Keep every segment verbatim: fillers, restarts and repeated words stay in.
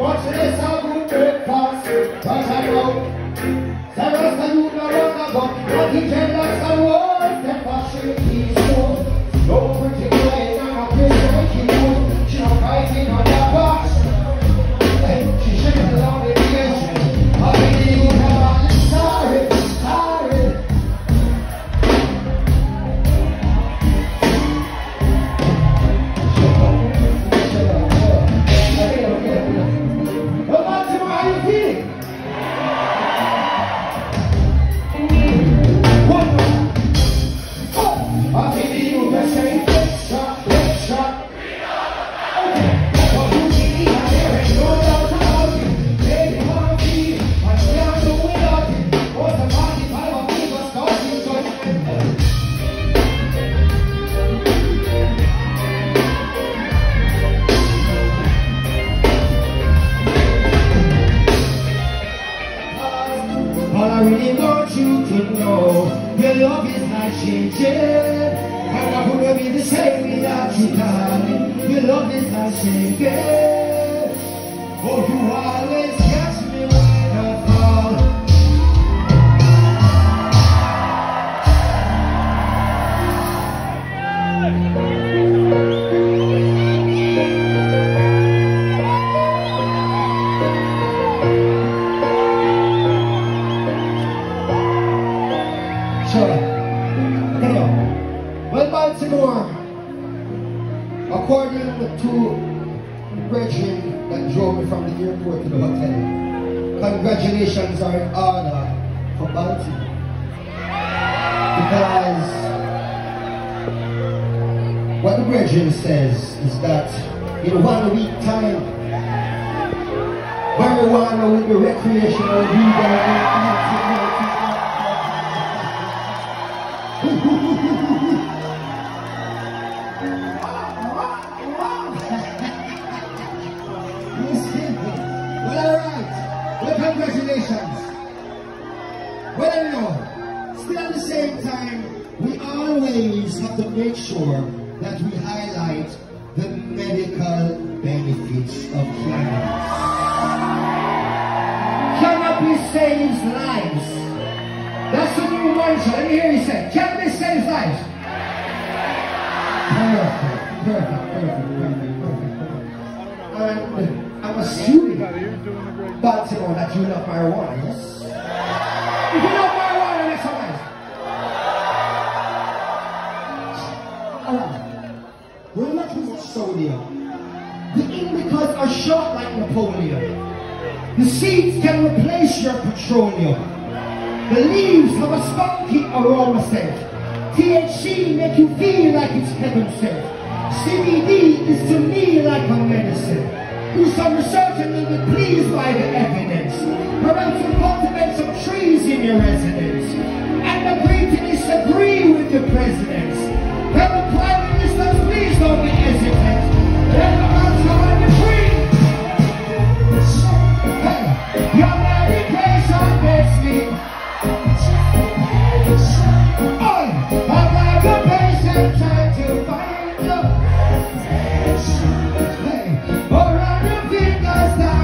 Much less a good breakfast, but I know Sarah's the youth no longer but but he jealous and worse than fashion he's shown. No pretty boy, I'm a pretty wicked mood. She don't fighting on the box. She shouldn't allow me to get you. I really would have been sorry, sorry. Well, Baltimore, how you feeling? One more. Oh, I'll give you the same quick shot, quick shot. Okay. Well, you see, I'm there ain't no doubt about it. Baby, wanna be, I can't do without it. What's the party, five of people starting to all I really want you to know, your love is not changing. And I wouldn't be the same without you, darling. Your love is not changing. Oh, you always catch me when I fall. Sure. Hello. Well, Baltimore, according to Reggae that drove me from the airport to the hotel, congratulations are in order for Baltimore. Because what the Reggae says is that in one week time, marijuana will be recreational legal. Well, alright. Well, congratulations. Well, you know, still at the same time, we always have to make sure that we highlight the medical benefits of cannabis. Cannabis saves lives. That's a new mantra. Let me hear you say, cannabis saves lives. Perfect, perfect, perfect, perfect, perfect, perfect. And I'm assuming, Baltimore, that you love marijuana, yes? If you love marijuana, make some noise. Alright. We're not with sodium. The indicas are short like Napoleon. The seeds can replace your petroleum. The leaves have a spunky aroma scent. T H C make you feel like it's heaven sent. C B D is to me like a medicine. Do some research and you'll be pleased by the evidence. Perhaps you cultivate some trees in your residence. And agree to disagree with the presidents. Tell the prime ministers, please don't be hesitant. Let the earth come and be free. Hey, your medication makes me. Oh, I've got the patient trying to find you. Hey, or run your fingers down.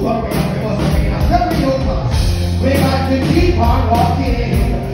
over, we must remain a very over. We got to keep on walking.